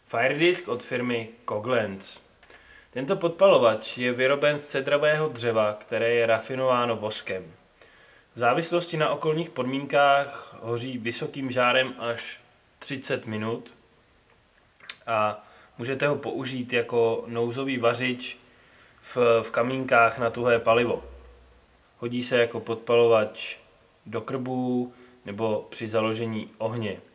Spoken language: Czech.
Firedisk od firmy Koglenz. Tento podpalovač je vyroben z cedrového dřeva, které je rafinováno voskem. V závislosti na okolních podmínkách hoří vysokým žárem až 30 minut a můžete ho použít jako nouzový vařič v kamínkách na tuhé palivo. Hodí se jako podpalovač do krbů nebo při založení ohně.